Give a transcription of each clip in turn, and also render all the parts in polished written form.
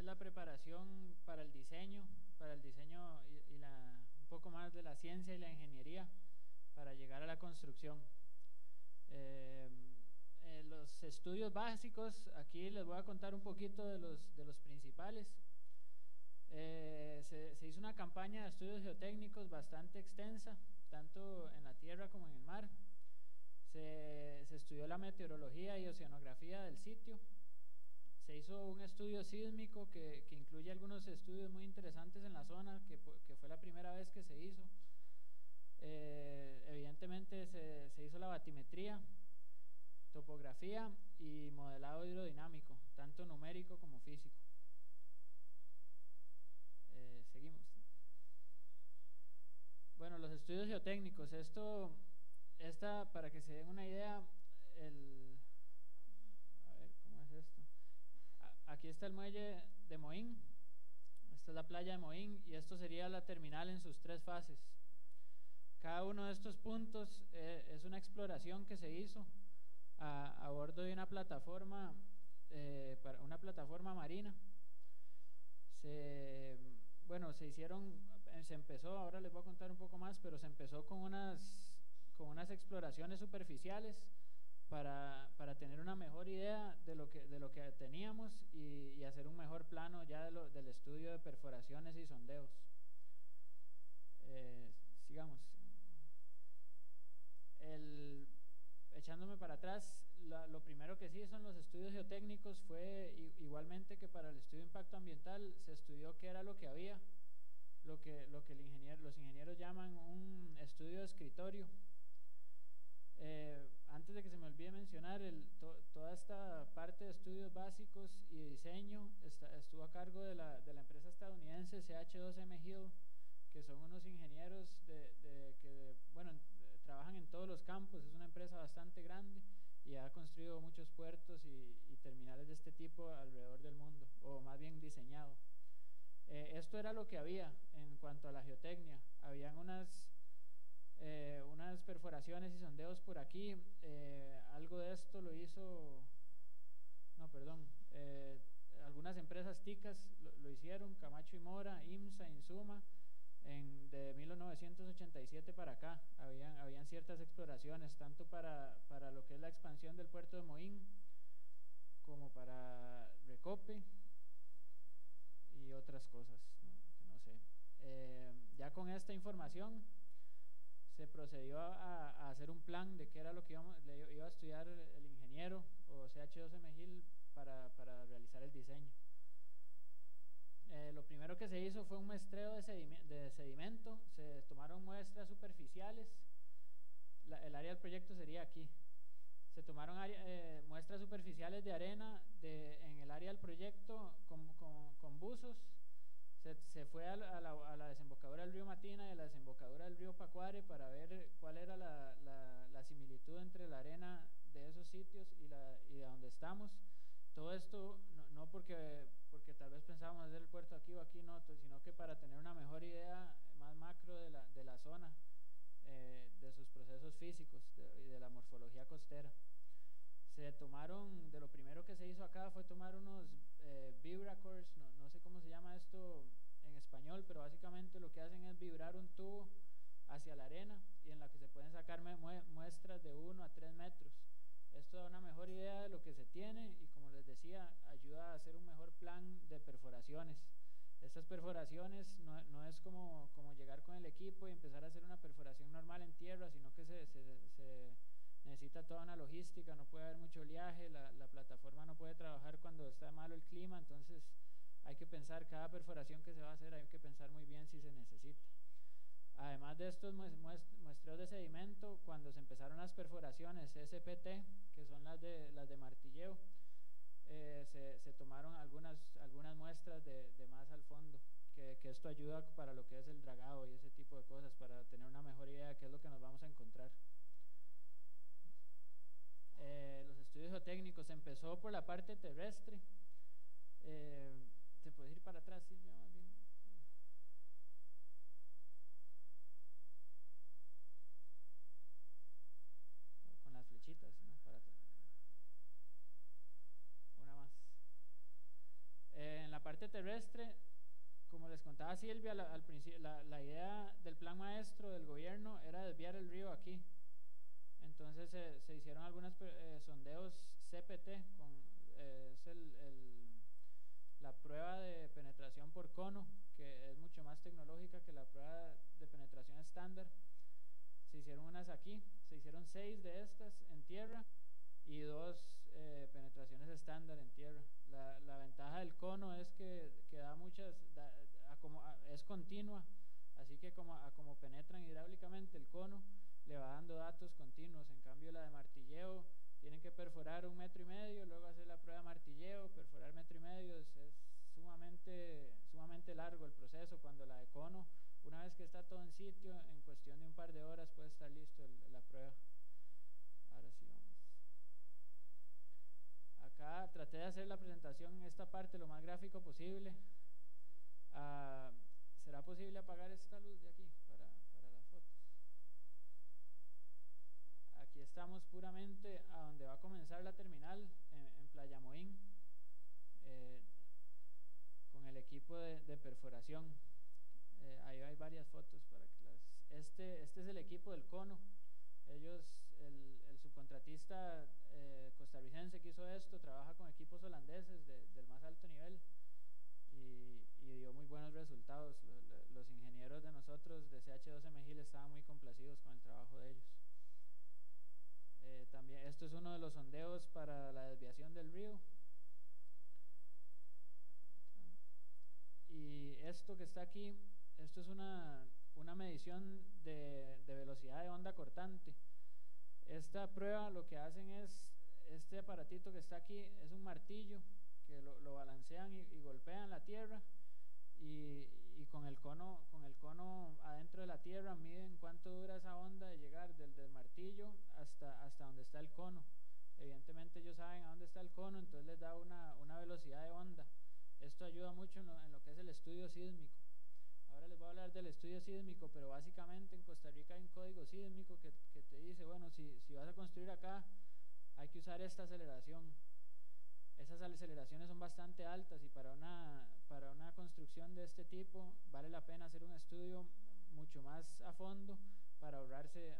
la preparación para el diseño un poco más de la ciencia y la ingeniería para llegar a la construcción. Los estudios básicos, aquí les voy a contar un poquito de los principales. Se hizo una campaña de estudios geotécnicos bastante extensa, tanto en la tierra como en el mar. Se estudió la meteorología y oceanografía del sitio. Se hizo un estudio sísmico que incluye algunos estudios muy interesantes en la zona, que fue la primera vez que se hizo. Evidentemente se hizo la batimetría, topografía y modelado hidrodinámico, tanto numérico como físico. Seguimos. Bueno, los estudios geotécnicos, para que se den una idea, a ver, ¿cómo es esto? Aquí está el muelle de Moín, esta es la playa de Moín y esto sería la terminal en sus 3 fases. Cada uno de estos puntos es una exploración que se hizo a bordo de una plataforma marina. Se empezó, ahora les voy a contar un poco más, pero se empezó con unas exploraciones superficiales para tener una mejor idea de lo que teníamos y hacer un mejor plano ya del estudio de perforaciones y sondeos. Sigamos. Echándome para atrás, lo primero que sí son los estudios geotécnicos fue igualmente que para el estudio de impacto ambiental se estudió qué era lo que había, lo que los ingenieros llaman un estudio de escritorio. Antes de que se me olvide mencionar, toda esta parte de estudios básicos y diseño estuvo a cargo de la empresa estadounidense CH2M Hill, que son unos ingenieros que trabajan en todos los campos. Es una empresa bastante grande y ha construido muchos puertos y terminales de este tipo alrededor del mundo, o más bien diseñado. Esto era lo que había en cuanto a la geotecnia. Habían unas perforaciones y sondeos por aquí. Algo de esto lo hizo, algunas empresas ticas lo hicieron, Camacho y Mora, IMSA, Insuma. De 1987 para acá habían ciertas exploraciones, tanto para lo que es la expansión del puerto de Moín como para Recope y otras cosas, no sé. Ya con esta información se procedió a hacer un plan de qué era lo que iba a estudiar el ingeniero o CH2M Hill para realizar el diseño. Lo primero que se hizo fue un muestreo de sedimento. Se tomaron muestras superficiales. El área del proyecto sería aquí. Se tomaron muestras superficiales de arena en el área del proyecto con buzos. Se fue a la desembocadura del río Matina y a la desembocadura del río Pacuare para ver cuál era la similitud entre la arena de esos sitios y de donde estamos. Todo esto no porque tal vez pensábamos hacer el puerto aquí o aquí, no, sino que para tener una mejor idea más macro de la zona, de sus procesos físicos y de la morfología costera. De lo primero que se hizo acá fue tomar unos vibracores, no sé cómo se llama esto en español, pero básicamente lo que hacen es vibrar un tubo hacia la arena y en la que se pueden sacar muestras de 1 a 3 metros. Esto da una mejor idea de lo que se tiene y, como les decía, ayuda a hacer un mejor plan de perforaciones. Estas perforaciones no es como llegar con el equipo y empezar a hacer una perforación normal en tierra, sino que se necesita toda una logística. No puede haber mucho oleaje, la plataforma no puede trabajar cuando está malo el clima, entonces hay que pensar cada perforación que se va a hacer, hay que pensar muy bien si se necesita. Además de estos muestreos de sedimento, cuando se empezaron las perforaciones SPT, que son las de martilleo, se tomaron algunas muestras de más al fondo, que esto ayuda para lo que es el dragado y ese tipo de cosas, para tener una mejor idea de qué es lo que nos vamos a encontrar. Los estudios geotécnicos, se empezó por la parte terrestre. ¿Te puedes ir para atrás, Silvia, más bien? Con las flechitas, ¿no? Para atrás. Una más. En la parte parte terrestre, como les contaba Silvia al principio, la idea del plan maestro del gobierno era desviar el río aquí. Entonces se hicieron algunos sondeos CPT, es la prueba de penetración por cono, que es mucho más tecnológica que la prueba de penetración estándar. Se hicieron unas aquí, se hicieron 6 de estas en tierra y 2 penetraciones estándar en tierra. La ventaja del cono es que da muchas, es continua, así que como penetran hidráulicamente el cono, le va dando datos continuos. En cambio la de martilleo, tienen que perforar 1,5 metros, luego hacer la prueba de martilleo, perforar 1,5 metros, es sumamente largo el proceso, cuando la de cono, una vez que está todo en sitio, en cuestión de un par de horas puede estar listo la prueba. Ahora sí vamos. Acá traté de hacer la presentación en esta parte lo más gráfico posible. ¿Será posible apagar esta luz de aquí para las fotos? Aquí estamos puramente a donde va a comenzar la terminal, en Playa Moín, con el equipo de perforación. Ahí hay varias fotos para que este es el equipo del cono. El subcontratista costarricense que hizo esto trabaja con equipos holandeses del más alto nivel y dio muy buenos resultados. Los ingenieros de nosotros de CH12 Mejil estaban muy complacidos con el trabajo de ellos. También esto es uno de los sondeos para la desviación del río. Y esto que está aquí, esto es una medición de velocidad de onda cortante. Esta prueba lo que hacen es, este aparatito que está aquí es un martillo que lo balancean y golpean la tierra y con el cono adentro de la tierra miden cuánto dura esa onda de llegar del martillo hasta donde está el cono. Evidentemente ellos saben a dónde está el cono, entonces les da una velocidad de onda. Esto ayuda mucho en lo que es el estudio sísmico. Ahora les voy a hablar del estudio sísmico, pero básicamente en Costa Rica hay un código sísmico que te dice, bueno, si vas a construir acá, hay que usar esta aceleración. Esas aceleraciones son bastante altas y para una construcción de este tipo vale la pena hacer un estudio mucho más a fondo para ahorrarse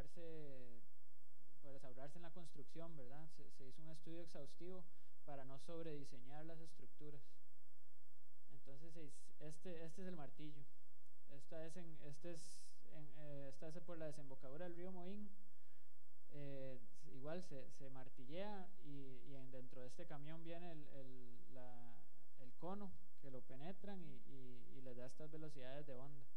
en la construcción, ¿verdad? Se hizo un estudio exhaustivo para no sobrediseñar las estructuras. Entonces este es el martillo. Esta es por la desembocadura del río Moín. Igual se martillea y dentro de este camión viene el cono que lo penetran y les da estas velocidades de onda.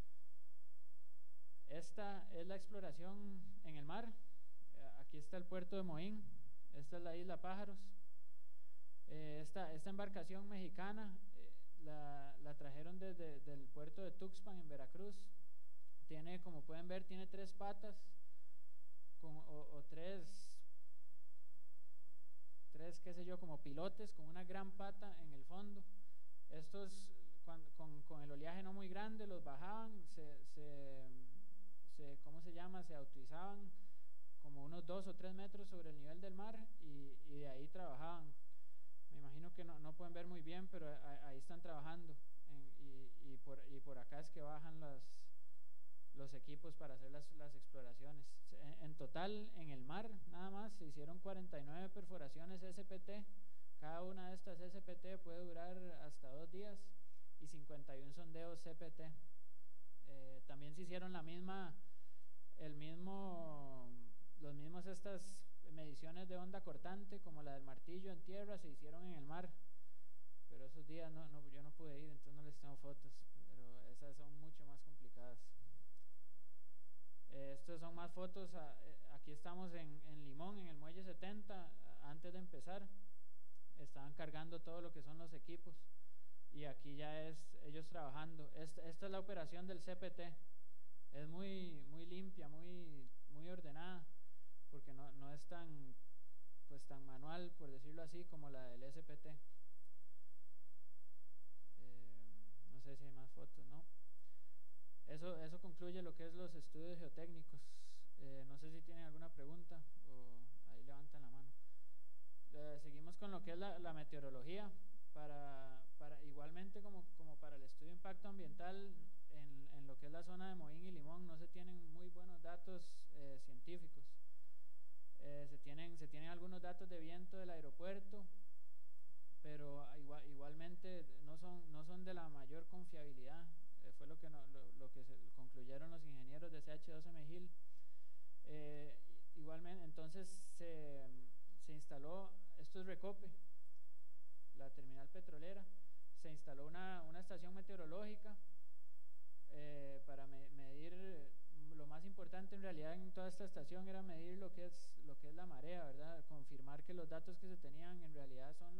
Esta es la exploración en el mar. Aquí está el puerto de Moín, esta es la isla Pájaros. Esta embarcación mexicana la trajeron desde el puerto de Tuxpan en Veracruz. Tiene, como pueden ver, tiene 3 patas o tres, qué sé yo, como pilotes con una gran pata en el fondo. Estos con el oleaje no muy grande los bajaban, ¿cómo se llama? Se autoizaban como unos 2 o 3 metros sobre el nivel del mar y de ahí trabajaban. Me imagino que no pueden ver muy bien, pero ahí están trabajando y por acá es que bajan los equipos para hacer las exploraciones. En total en el mar nada más se hicieron 49 perforaciones SPT. Cada una de estas SPT puede durar hasta 2 días y 51 sondeos CPT. También se hicieron las mismas estas mediciones de onda cortante como la del martillo en tierra, se hicieron en el mar, pero esos días yo no pude ir, entonces no les tengo fotos, pero esas son mucho más complicadas. Estos son más fotos. Aquí estamos en Limón, en el muelle 70. Antes de empezar estaban cargando todo lo que son los equipos y aquí ya es ellos trabajando. Esta es la operación del CPT. Es muy limpia, muy ordenada, porque no es tan manual, por decirlo así, como la del SPT. No sé si hay más fotos, ¿no? Eso concluye lo que es los estudios geotécnicos. No sé si tienen alguna pregunta o ahí levantan la mano. Seguimos con lo que es la meteorología. Para igual ambiental en lo que es la zona de Moín y Limón no se tienen muy buenos datos científicos. Se tienen algunos datos de viento del aeropuerto, pero igualmente no son de la mayor confiabilidad. Fue lo que, lo que concluyeron los ingenieros de CH2M Hill. Igualmente, entonces se instaló, esto es Recope, la terminal petrolera, se instaló una estación meteorológica para medir. Lo más importante en realidad en toda esta estación era medir lo que es la marea, ¿verdad? Confirmar que los datos que se tenían en realidad son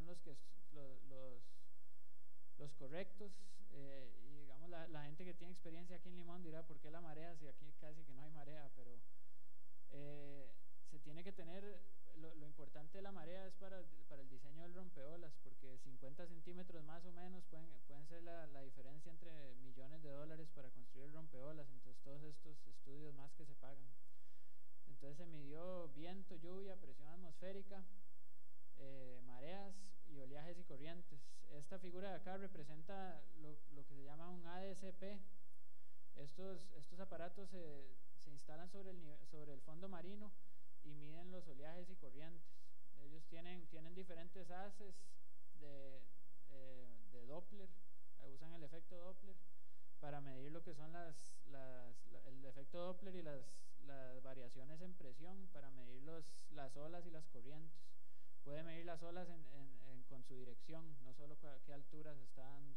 los correctos. Y digamos, la gente que tiene experiencia aquí en Limón dirá, ¿por qué la marea si aquí casi que no hay marea? Pero se tiene que tener, lo importante de la marea es para el diseño del rompeolas, porque 50 centímetros más o menos pueden ser la diferencia entre millones de dólares para construir el rompeolas. Entonces todos estos estudios más que se pagan. Entonces se midió viento, lluvia, presión atmosférica, mareas y oleajes y corrientes. Esta figura de acá representa lo que se llama un ADCP. Estos aparatos se instalan sobre el fondo marino y miden los oleajes y corrientes. Ellos tienen diferentes haces de Doppler, usan el efecto Doppler para medir lo que son el efecto Doppler y las variaciones en presión, para medir las olas y las corrientes. Puede medir las olas con su dirección, no solo qué altura se está dando.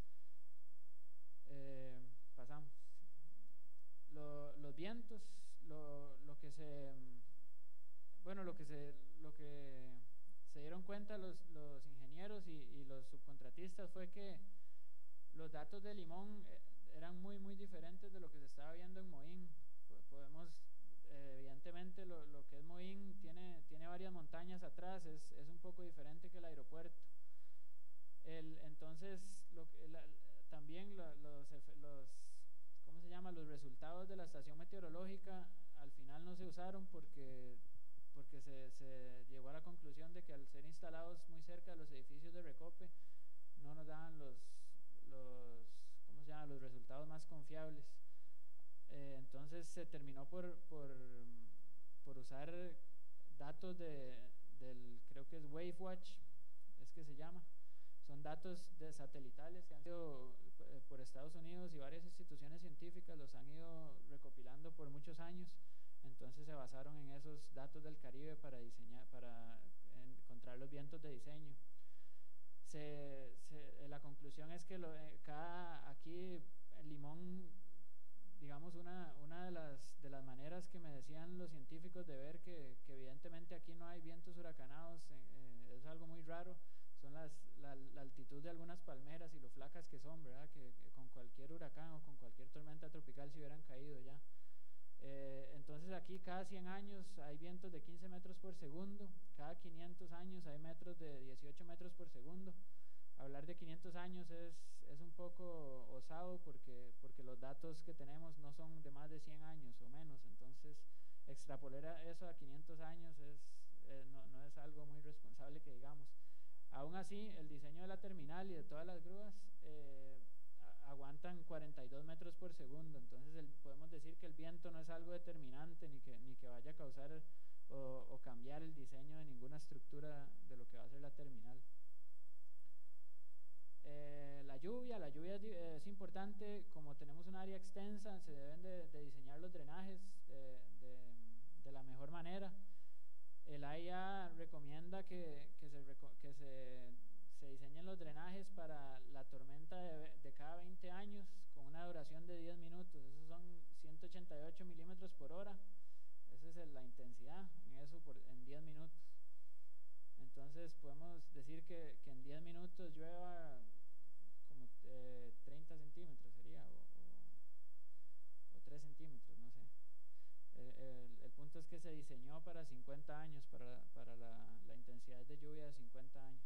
Pasamos. Los vientos, lo que se dieron cuenta los ingenieros y los subcontratistas fue que los datos de Limón eran muy diferentes de lo que se estaba viendo en Moín. Evidentemente lo que es Moín tiene varias montañas atrás, es un poco diferente que el aeropuerto. Entonces también ¿cómo se llama? Los resultados de la estación meteorológica al final no se usaron porque se llegó a la conclusión de que al ser instalados muy cerca de los edificios de Recope no nos daban ¿cómo se llama? Los resultados más confiables. Entonces se terminó por usar datos creo que es WaveWatch, es que se llama. Son datos satelitales que han sido por Estados Unidos y varias instituciones científicas los han ido recopilando por muchos años. Entonces se basaron en esos datos del Caribe para encontrar los vientos de diseño. La conclusión es que aquí en Limón, digamos, una de las maneras que me decían los científicos de ver que evidentemente aquí no hay vientos huracanados, es algo muy raro, son la altitud de algunas palmeras y lo flacas que son, ¿verdad? Que con cualquier huracán o con cualquier tormenta tropical se hubieran caído ya. Entonces aquí cada 100 años hay vientos de 15 metros por segundo, cada 500 años hay metros de 18 metros por segundo. Hablar de 500 años es un poco osado porque los datos que tenemos no son de más de 100 años o menos. Entonces extrapolar eso a 500 años no es algo muy responsable que digamos. Aún así, el diseño de la terminal y de todas las grúas aguantan 42 metros por segundo. Entonces podemos decir que el viento no es algo determinante ni que vaya a causar o cambiar el diseño de ninguna estructura de lo que va a ser la terminal. La lluvia es importante. Como tenemos un área extensa, se deben de diseñar los drenajes de la mejor manera. El AIA recomienda que se diseñen los drenajes para la tormenta de cada 20 años con una duración de 10 minutos. Esos son 188 milímetros por hora. Esa es la intensidad en 10 minutos. Entonces podemos decir que en 10 minutos llueva como 30 centímetros sería, o 3 centímetros, no sé. El punto es que se diseñó para 50 años, para la intensidad de lluvia de 50 años.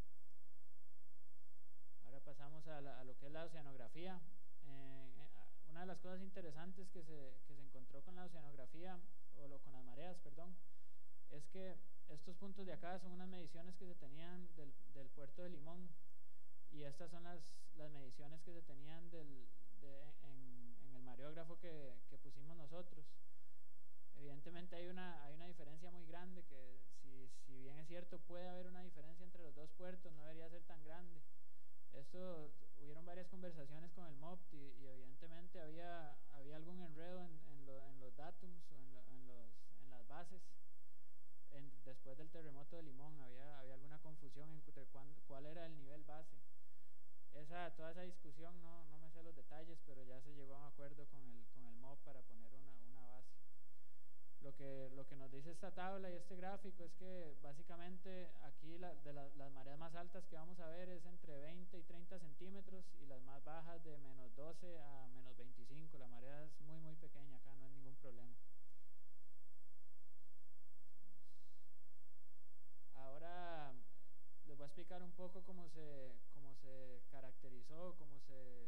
Ahora pasamos a lo que es la oceanografía. Una de las cosas interesantes que se encontró con la oceanografía, con las mareas, perdón, es que estos puntos de acá son unas mediciones que se tenían del puerto de Limón, y estas son las mediciones que se tenían en el mareógrafo que pusimos nosotros. Evidentemente hay una diferencia muy grande, que si bien es cierto puede haber una diferencia entre los dos puertos, no debería ser tan grande. Esto, hubieron varias conversaciones con el MOPT y evidentemente había algún enredo en los datums o en las bases. Después del terremoto de Limón había alguna confusión entre cuál era el nivel base. Toda esa discusión no me sé los detalles, pero ya se llegó a un acuerdo con el MOP para poner una base. Lo que nos dice esta tabla y este gráfico es que básicamente aquí las mareas más altas que vamos a ver es entre 20 y 30 centímetros y las más bajas de menos 12 a menos 25. La marea es muy muy pequeña acá, no es ningún problema. Ahora les voy a explicar un poco cómo se caracterizó, cómo se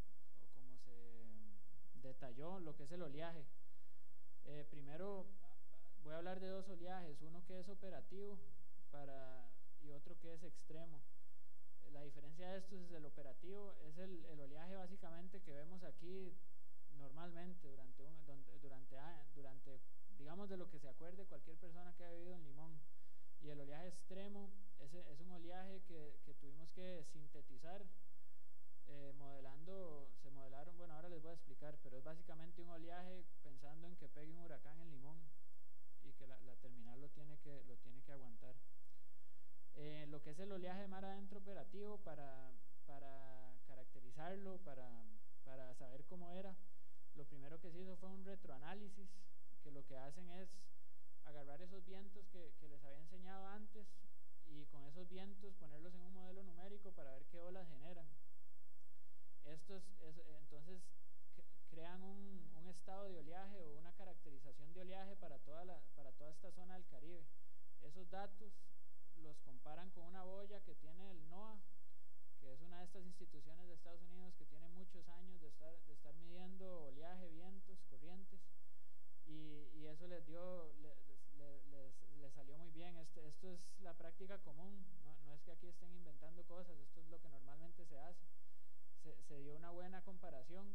detalló lo que es el oleaje. Primero voy a hablar de dos oleajes, uno que es operativo y otro que es extremo. La diferencia de estos es el operativo, es el oleaje básicamente que vemos aquí normalmente durante digamos, de lo que se acuerde cualquier persona que haya vivido en Limón. Y el oleaje extremo es un oleaje que tuvimos que sintetizar se modelaron, bueno, ahora les voy a explicar, pero es básicamente un oleaje pensando en que pegue un huracán en Limón y que la terminal lo tiene que aguantar. Lo que es el oleaje de mar adentro operativo, para caracterizarlo, para saber cómo era, lo primero que se hizo fue un retroanálisis, que lo que hacen es agarrar esos vientos que les había enseñado antes y con esos vientos ponerlos en un modelo numérico para ver qué olas generan. Entonces crean un estado de oleaje o una caracterización de oleaje para toda esta zona del Caribe. Esos datos los comparan con una boya que tiene el NOAA, que es una de estas instituciones de Estados Unidos que tiene muchos años de estar midiendo oleaje, vientos, corrientes, y eso les salió muy bien. Esto es la práctica común, no es que aquí estén inventando cosas, esto es lo que normalmente se hace. Se dio una buena comparación,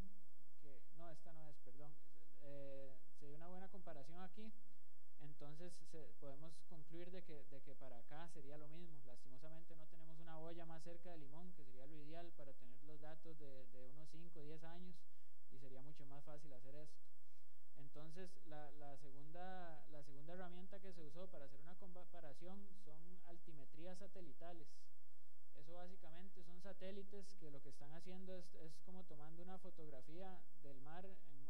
se dio una buena comparación aquí, entonces podemos concluir de que para acá sería lo mismo. Lastimosamente no tenemos una boya más cerca de Limón, que sería lo ideal para tener los datos de unos 5 o 10 años, y sería mucho más fácil hacer esto. Entonces la segunda herramienta que se usó para hacer una comparación son altimetrías satelitales. Eso básicamente son satélites que lo que están haciendo es como tomando una fotografía del mar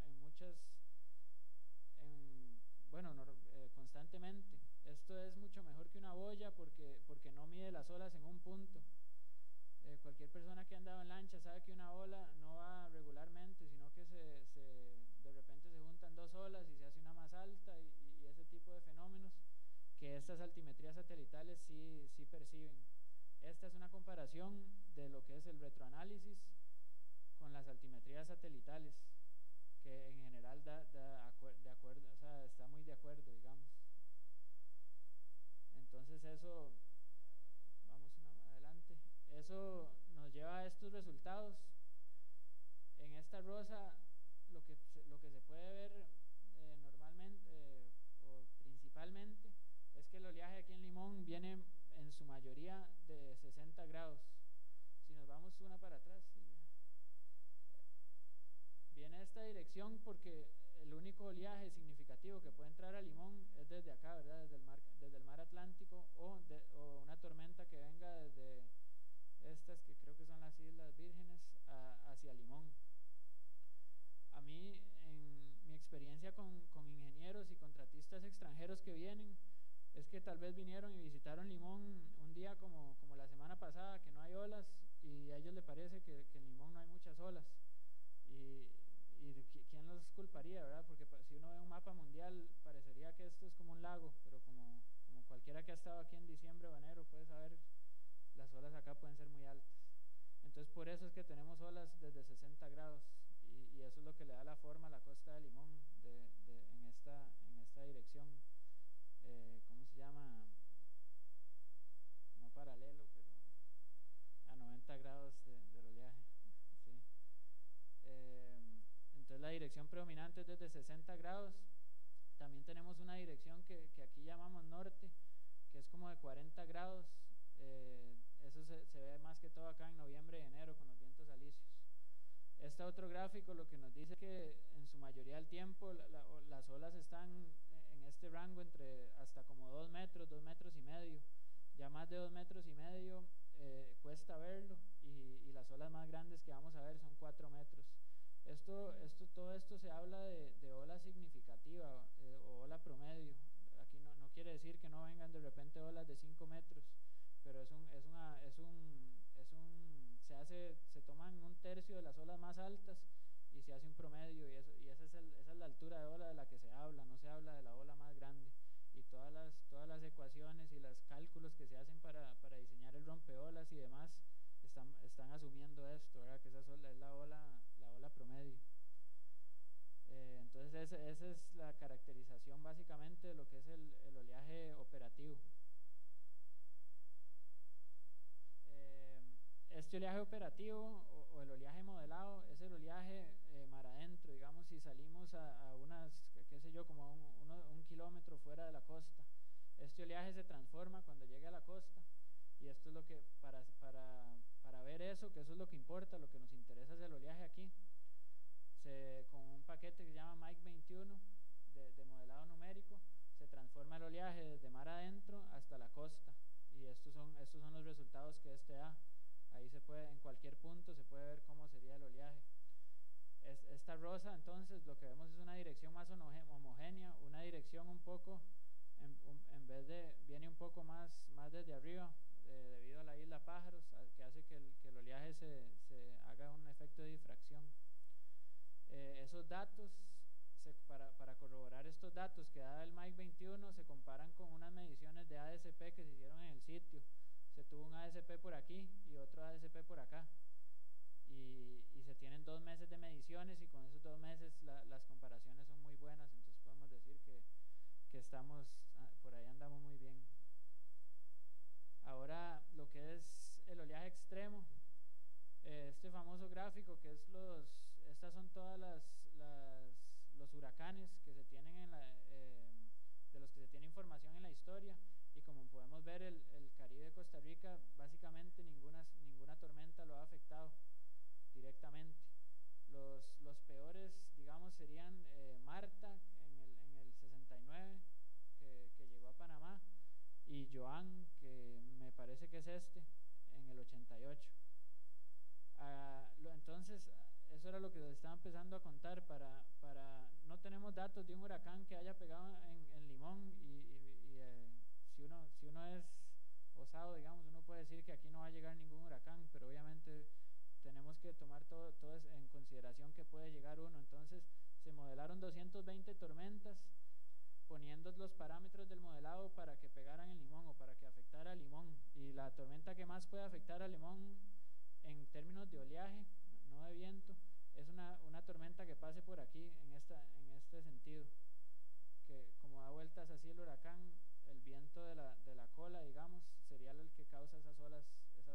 constantemente. Esto es mucho mejor que una boya porque no mide las olas en un punto. Cualquier persona que ha andado en lancha sabe que una ola no va regularmente, sino que de repente se juntan dos olas y se hace una más alta y ese tipo de fenómenos que estas altimetrías satelitales sí perciben. Esta es una comparación de lo que es el retroanálisis con las altimetrías satelitales, que en general o sea, está muy de acuerdo, digamos. Entonces adelante. Eso nos lleva a estos resultados. En esta rosa lo que se puede ver normalmente o principalmente es que el oleaje aquí en Limón viene en su mayoría de 60 grados. Si nos vamos una para atrás, Silvia, viene esta dirección porque el único oleaje significativo que puede entrar a Limón es desde acá, ¿verdad? Desde el mar Atlántico o una tormenta que venga desde estas que creo que son las Islas Vírgenes hacia Limón. A mí, en mi experiencia con ingenieros y contratistas extranjeros que vienen, es que tal vez vinieron y visitaron Limón un día como la semana pasada, que no hay olas, y a ellos les parece que en Limón no hay muchas olas. Y ¿quién los culparía, verdad? Porque si uno ve un mapa mundial parecería que esto es como un lago, pero como cualquiera que ha estado aquí en diciembre o enero puede saber, las olas acá pueden ser muy altas. Entonces por eso es que tenemos olas desde 60 grados y eso es lo que le da la forma a la costa de Limón en esta dirección. ¿Cómo se llama? No paralelo, pero a 90 grados del oleaje. dirección predominante es desde 60 grados. También tenemos una dirección que aquí llamamos norte, que es como de 40 grados. Eso se ve más que todo acá en noviembre y enero con los vientos alisios. Este otro gráfico lo que nos dice que en su mayoría del tiempo las olas están en este rango entre hasta como 2 metros, 2 metros y medio. Ya más de 2 metros y medio cuesta verlo, y las olas más grandes que vamos a ver son 4 metros. Todo esto se habla de ola significativa o ola promedio. Aquí no quiere decir que no vengan de repente olas de 5 metros, pero se toman un tercio de las olas más altas y se hace un promedio, y esa es la altura de ola de la que se habla. No se habla de la ola más grande, y todas las ecuaciones y los cálculos que se hacen para diseñar el rompeolas y demás están asumiendo esto, ¿verdad? Que esa es la ola promedio. Entonces esa es la caracterización básicamente de lo que es el oleaje operativo. Este oleaje operativo o el oleaje modelado es el oleaje mar adentro, digamos, si salimos a unas, qué sé yo, como un kilómetro fuera de la costa. Este oleaje se transforma cuando llegue a la costa, y esto es lo que, para ver eso, que eso es lo que importa, lo que nos interesa es el oleaje aquí. Con un paquete que se llama Mike 21 de modelado numérico, se transforma el oleaje desde mar adentro hasta la costa, y estos son los resultados que este da. Ahí en cualquier punto se puede ver cómo sería el oleaje. Esta rosa, entonces, lo que vemos es una dirección más homogénea, una dirección un poco, viene un poco más desde arriba, debido a la isla Pájaros, que hace que el oleaje se haga un efecto de difracción. Esos datos, para corroborar estos datos que da el Mike 21, se comparan con unas mediciones de ADSP que se hicieron en el sitio. Se tuvo un ADSP por aquí y otro ADSP por acá, y se tienen 2 meses de mediciones, y con esos 2 meses las comparaciones son muy buenas. Entonces podemos decir que estamos, por ahí andamos muy bien. Ahora, lo que es el oleaje extremo, este famoso gráfico que es estas son todas los huracanes que se tienen de los que se tiene información en la historia, y como podemos ver, el Caribe de Costa Rica básicamente ninguna tormenta lo ha afectado directamente. Los peores, digamos, serían Marta en el 69, que llegó a Panamá, y Joan, que me parece que es en el 88. Entonces, eso era lo que les estaba empezando a contar. No tenemos datos de un huracán que haya pegado en Limón, si uno es osado, digamos, uno puede decir que aquí no va a llegar ningún huracán, pero obviamente tenemos que tomar todo en consideración que puede llegar uno. Entonces se modelaron 220 tormentas, poniendo los parámetros del modelado para que pegaran en Limón o para que afectara a Limón, y la tormenta que más puede afectar a Limón en términos de oleaje, no de viento, es una tormenta que pase por aquí en este sentido, que como da vueltas así el huracán, el viento de la cola, digamos, sería el que causa esas olas.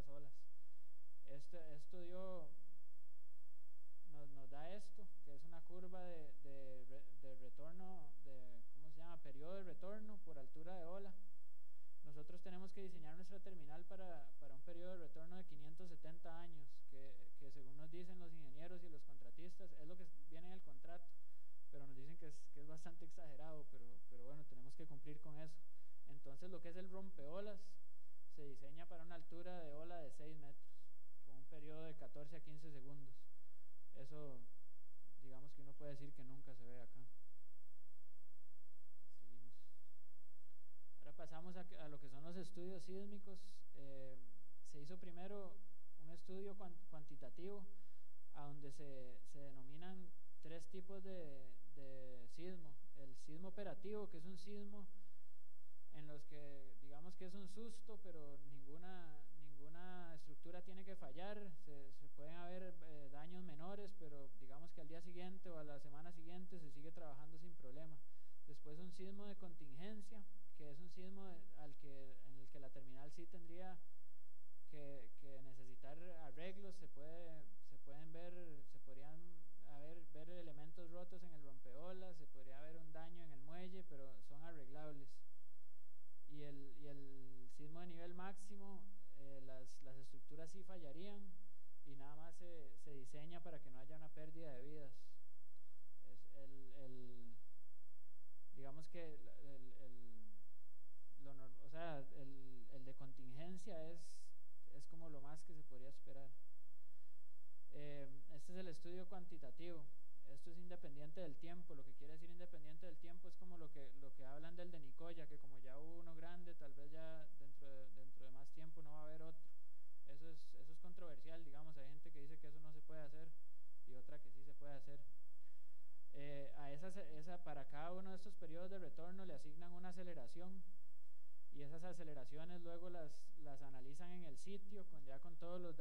Esto nos da esto, que es una curva de retorno, ¿cómo se llama? Periodo de retorno por altura de ola. Nosotros tenemos que diseñar nuestra terminal para un periodo de retorno de 570 años, que según nos dicen los ingenieros y los contratistas, es lo que viene en el contrato, pero nos dicen que es bastante exagerado, pero bueno, tenemos que cumplir con eso. Entonces, lo que es el rompeolas se diseña para una altura de ola de 6 metros, con un periodo de 14 a 15 segundos. Eso, digamos que uno puede decir que nunca se ve acá. Seguimos. Ahora pasamos a lo que son los estudios sísmicos. Se hizo primero un estudio cuantitativo, a donde se denominan 3 tipos de sismo. El sismo operativo, que es un sismo en los que digamos que es un susto, pero ninguna estructura tiene que fallar. Se pueden haber daños menores, pero digamos que al día siguiente o a la semana siguiente se sigue trabajando sin problema. Después un sismo de contingencia, que es un sismo en el que la terminal sí tendría que necesitar arreglos. Se podrían ver elementos rotos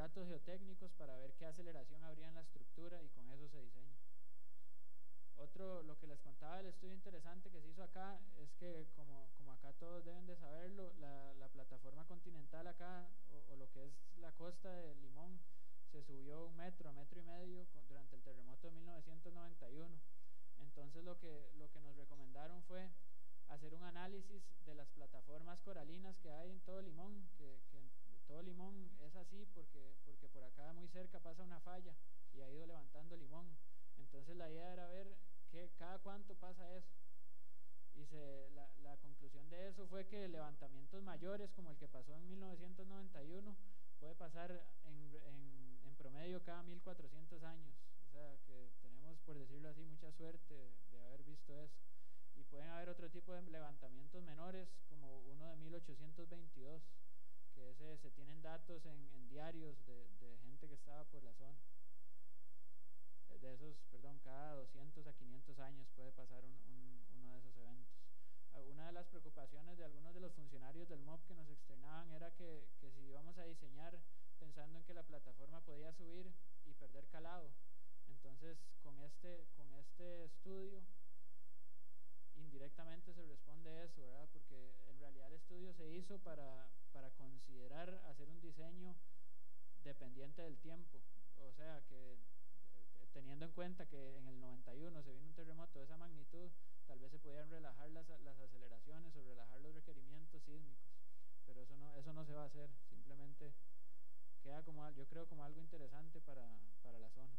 datos geotécnicos para ver qué aceleración habría en la estructura y con eso se diseña. Otro, lo que les contaba del estudio interesante que se hizo acá, es que como acá todos deben de saberlo, la plataforma continental acá, o lo que es la costa de Limón, se subió 1 metro, 1,5 metros durante el terremoto de 1991. Entonces lo que nos recomendaron fue hacer un análisis de las plataformas coralinas que hay en todo Limón, que todo Limón es así porque por acá muy cerca pasa una falla y ha ido levantando Limón. Entonces la idea era ver cada cuánto pasa eso, y la conclusión de eso fue que levantamientos mayores como el que pasó en 1991 puede pasar en promedio cada 1400 años. O sea que tenemos, por decirlo así, mucha suerte de haber visto eso. Y pueden haber otro tipo de levantamientos menores, como uno de 1822, que se tienen datos en diarios de gente que estaba por la zona. De esos, perdón, cada 200 a 500 años puede pasar uno de esos eventos. Una de las preocupaciones de algunos de los funcionarios del MOB que nos externaban era que si íbamos a diseñar pensando en que la plataforma podía subir y perder calado, entonces con este estudio indirectamente se responde eso, ¿verdad? Porque en realidad el estudio se hizo para considerar hacer un diseño dependiente del tiempo, o sea que teniendo en cuenta que en el 91 se vino un terremoto de esa magnitud, tal vez se podían relajar las aceleraciones o relajar los requerimientos sísmicos, pero eso no se va a hacer, simplemente queda yo creo como algo interesante para la zona.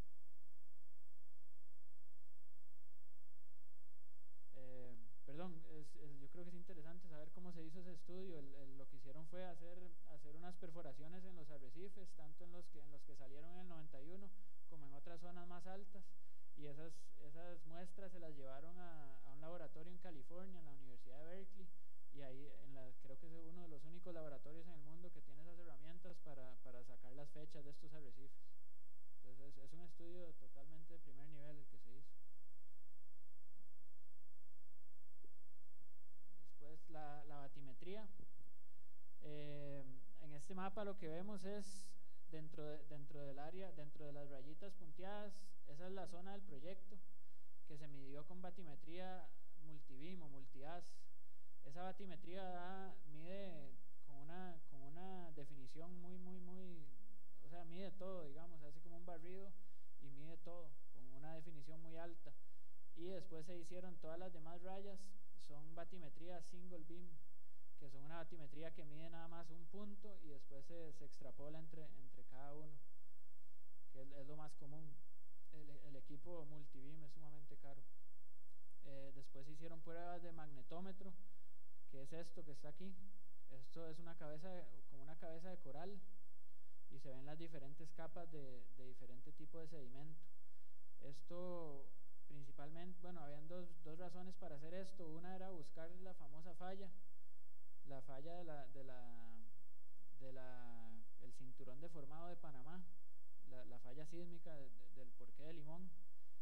Perdón, yo creo que es interesante saber cómo se hizo ese estudio. Lo que hicieron fue hacer unas perforaciones en los arrecifes, tanto en los que salieron en el 91 como en otras zonas más altas, y esas muestras se las llevaron a un laboratorio en California, en la Universidad de Berkeley, y ahí creo que es uno de los únicos laboratorios en el mundo que tiene esas herramientas para sacar las fechas de estos arrecifes. Entonces es un estudio totalmente de primer nivel el que se hizo. Después la batimetría. En este mapa lo que vemos es dentro del área, dentro de las rayitas punteadas, esa es la zona del proyecto que se midió con batimetría multibeam o multi-haz. Esa batimetría mide con una definición muy, o sea, mide todo, digamos, hace como un barrido y mide todo con una definición muy alta. Y después se hicieron todas las demás rayas, son batimetría single beam, que son una batimetría que mide nada más un punto y después se extrapola entre cada uno, que es lo más común. El equipo multibeam es sumamente caro. Después se hicieron pruebas de magnetómetro, que es esto que está aquí. Esto es como una cabeza de coral, y se ven las diferentes capas de diferente tipo de sedimento. Esto principalmente, bueno, habían dos razones para hacer esto. Una era buscar la famosa falla, la falla el cinturón deformado de Panamá, la falla sísmica del porqué de Limón,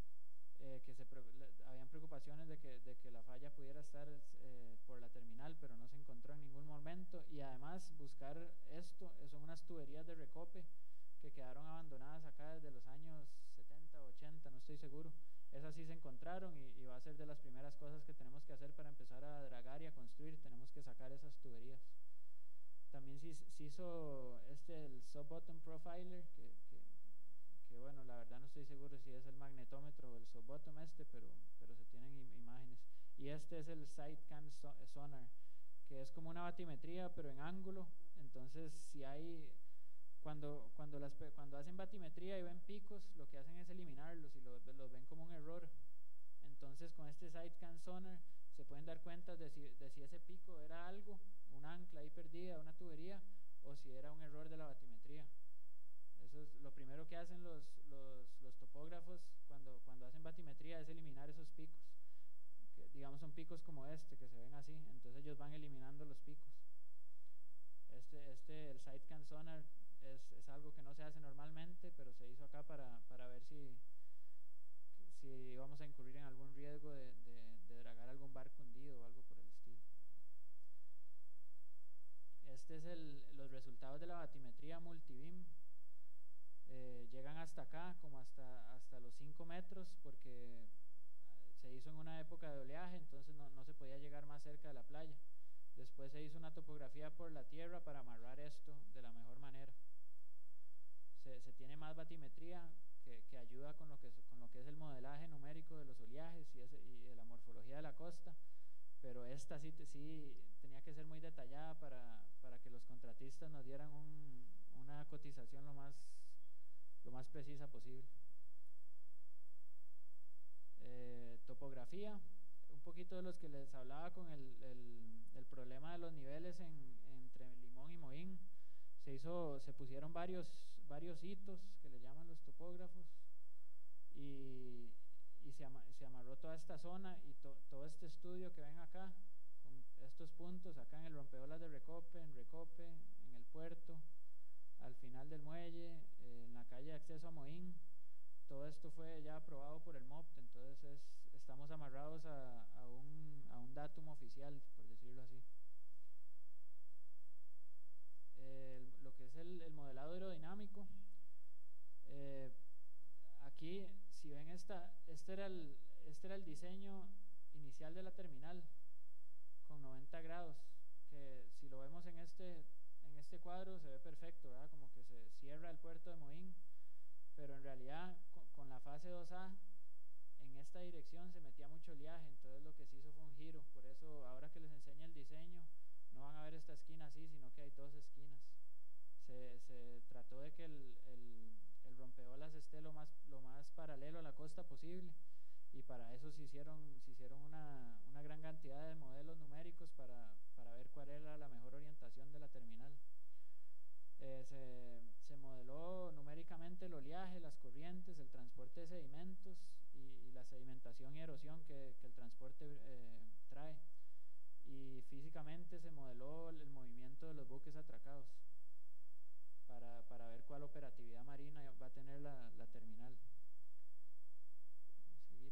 habían preocupaciones de que la falla pudiera estar por la terminal, pero no se encontró en ningún momento. Y además buscar esto, son unas tuberías de recope que quedaron abandonadas acá desde los años 70 o 80, no estoy seguro. Esas sí se encontraron, y va a ser de las primeras cosas que tenemos que hacer para empezar a dragar y a construir. Tenemos que sacar esas tuberías. También se hizo el sub-bottom profiler, que bueno, la verdad no estoy seguro si es el magnetómetro o el sub-bottom pero se tienen imágenes. Y este es el side-can sonar, que es como una batimetría pero en ángulo. Entonces si hay, cuando hacen batimetría y ven picos, lo que hacen es eliminarlos y los ven como un error. Entonces con este side-can sonar se pueden dar cuenta de si ese pico era algo, un ancla ahí perdida, una tubería, o si era un error de la batimetría. Eso es lo primero que hacen los topógrafos cuando hacen batimetría, es eliminar esos picos, que digamos son picos como que se ven así. Entonces ellos van eliminando los picos. El side-can sonar es algo que no se hace normalmente, pero se hizo acá para ver si vamos a incurrir en algún riesgo de dragar algún barco hundido o algo por el estilo. Este es los resultados de la batimetría multibeam. metros porque se hizo en una época de oleaje, entonces no se podía llegar más cerca de la playa. Después se hizo una topografía por la tierra para amarrar esto de la mejor manera. Se tiene más batimetría que ayuda con lo que es el modelaje numérico de los oleajes y de la morfología de la costa, pero esta sí tenía que ser muy detallada para que los contratistas nos dieran una cotización lo más precisa posible. Topografía, un poquito de los que les hablaba con el problema de los niveles entre Limón y Moín. Se pusieron varios hitos que le llaman los topógrafos y se amarró toda esta zona y todo este estudio que ven acá con estos puntos acá en el rompeolas de Recope, en el puerto, al final del muelle, en la calle de acceso a Moín. Todo esto fue ya aprobado por el MOPT, entonces estamos amarrados a un datum oficial, por decirlo así. Lo que es el modelado aerodinámico, aquí si ven este era el diseño inicial de la terminal con 90 grados, que si lo vemos en este cuadro se ve perfecto, ¿verdad? Como que se cierra el puerto de Moín, pero en realidad con la fase 2A en esta dirección se metía mucho oleaje, entonces lo que se hizo fue un giro. Por eso ahora que les enseño el diseño no van a ver esta esquina así, sino que hay dos esquinas. Se trató de que el rompeolas esté lo más paralelo a la costa posible, y para eso se hicieron una gran cantidad de modelos numéricos para ver cuál era la mejor orientación de la terminal. Se modeló numéricamente el oleaje, las corrientes, el transporte de sedimentos y la sedimentación y erosión que el transporte trae, y físicamente se modeló el movimiento de los buques atracados para ver cuál operatividad marina va a tener la terminal. Seguir.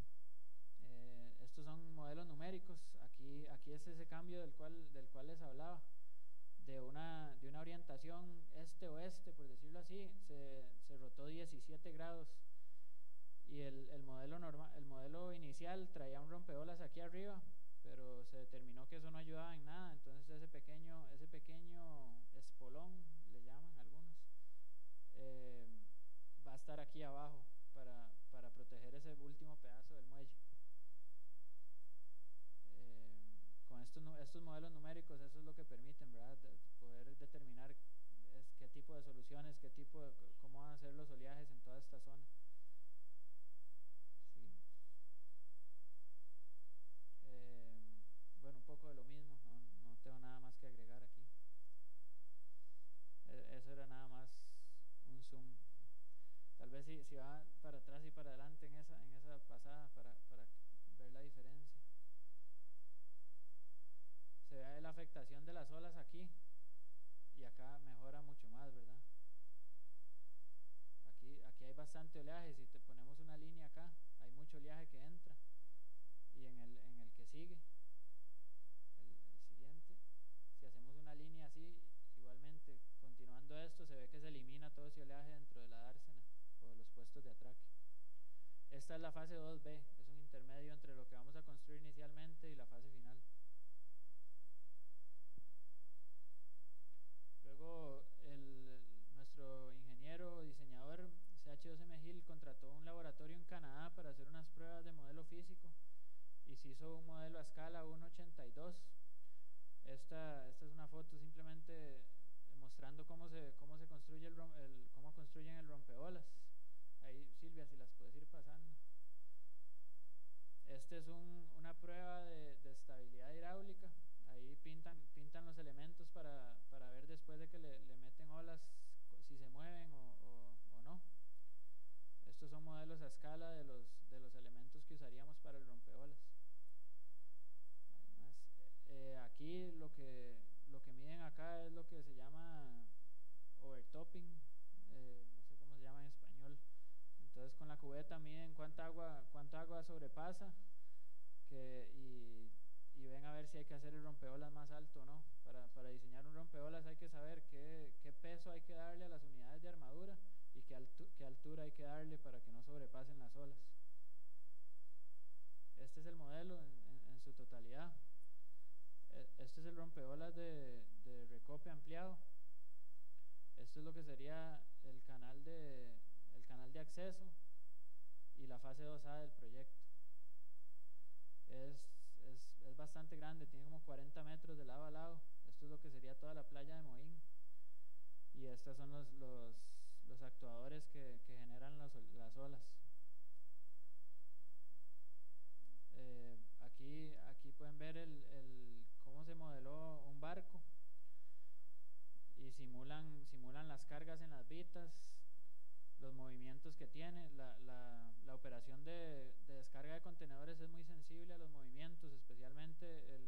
Estos son modelos numéricos. Aquí es ese cambio del cual les hablaba, de una orientación este-oeste, por decirlo así, se rotó 17 grados, y el modelo inicial traía un rompeolas aquí arriba, pero se determinó que eso no ayudaba en nada, entonces ese pequeño espolón, le llaman algunos, va a estar aquí abajo para proteger ese último pedazo del muelle. Con estos modelos numéricos eso es lo que permiten, ¿verdad? Poder determinar qué tipo de soluciones, cómo van a ser los oleajes en toda esta zona. Bueno, un poco de lo mismo, no tengo nada más que agregar aquí. Eso era nada más un zoom. Tal vez si va para atrás y para adelante en esa pasada para ver la diferencia. Se ve la afectación de las olas aquí, y acá mejora mucho más, ¿verdad? Aquí hay bastante oleaje. Si te ponemos una línea acá, hay mucho oleaje que entra, y en el que sigue, el siguiente, si hacemos una línea así, igualmente continuando esto, se ve que se elimina todo ese oleaje dentro de la dársena o de los puestos de atraque. Esta es la fase 2B, es un intermedio entre lo que vamos a construir inicialmente y la fase final. Luego nuestro ingeniero diseñador CH2M Gil contrató un laboratorio en Canadá para hacer unas pruebas de modelo físico, y se hizo un modelo a escala 1:82. Esta es una foto simplemente mostrando cómo construyen el rompeolas. Ahí, Silvia, si las puedes ir pasando. Este es una prueba de estabilidad hidráulica. Ahí pintan los elementos para ver después de que le meten olas si se mueven o no. Estos son modelos a escala de los elementos que usaríamos para el rompeolas. Además, aquí lo que miden acá es lo que se llama overtopping, no sé cómo se llama en español. Entonces con la cubeta miden cuánta agua sobrepasa, y ven a ver si hay que hacer el rompeolas más alto o no. Para diseñar un rompeolas hay que saber qué peso hay que darle a las unidades de armadura y qué altura hay que darle para que no sobrepasen las olas. la fase 2A del proyecto. Es, es bastante grande, tiene como 40 metros de lado a lado. Esto es lo que sería toda la playa de Moín. Y estos son los actuadores que generan las olas. Aquí pueden ver cómo se modeló un barco y simulan las cargas en las vitas, los movimientos que tiene. La operación de descarga de contenedores es muy sensible a los movimientos, especialmente